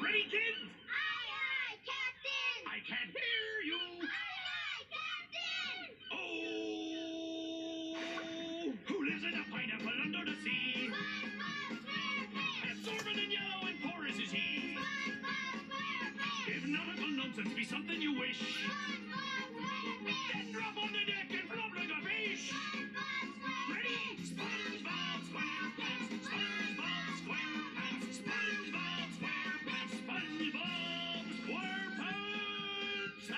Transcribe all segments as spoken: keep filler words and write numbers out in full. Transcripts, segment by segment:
ready, kids? Aye, aye, Captain! I can't hear you! Aye, aye, Captain! Oh! Who lives in a pineapple under the sea? SpongeBob SquarePants! Absorbent and yellow and porous is he. SpongeBob SquarePants! If nautical nonsense be something you wish, SpongeBob SquarePants! then drop on the deck and flop like a fish! SpongeBob SquarePants! Ready? SpongeBob SquarePants! SpongeBob SquarePants! SpongeBob SquarePants! SpongeBob SquarePants!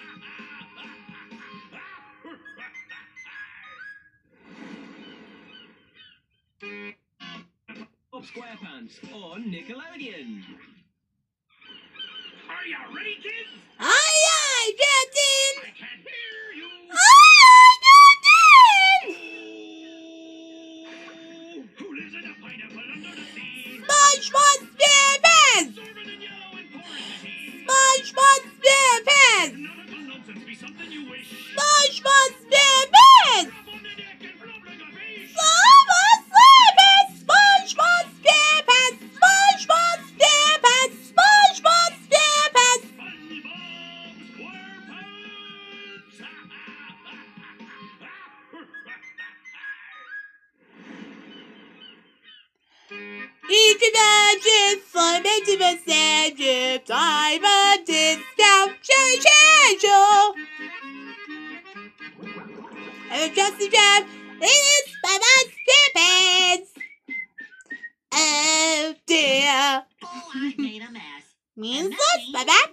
Bob SquarePants on Nickelodeon. Are ya ready, kids? Aye, aye, Captain! I can't hear you! Aye, aye, Captain! Oh! Who lives in a pineapple under the sea? SpongeBob SquarePants! Absorbent and yellow and porous is he. SpongeBob If SquarePants! nautical nonsense be something you wish, SpongeBob SquarePants! drop on the deck and flop like a fish! SpongeBob SquarePants! SpongeBob SquarePants! SpongeBob SquarePants! SpongeBob SquarePants! Each imagine fun to the sand drip time a discount cherry schedule. And just the jam, it is SpongeBob SquarePants. Oh dear. Oh, I made a mess. Means And that what, means SpongeBob?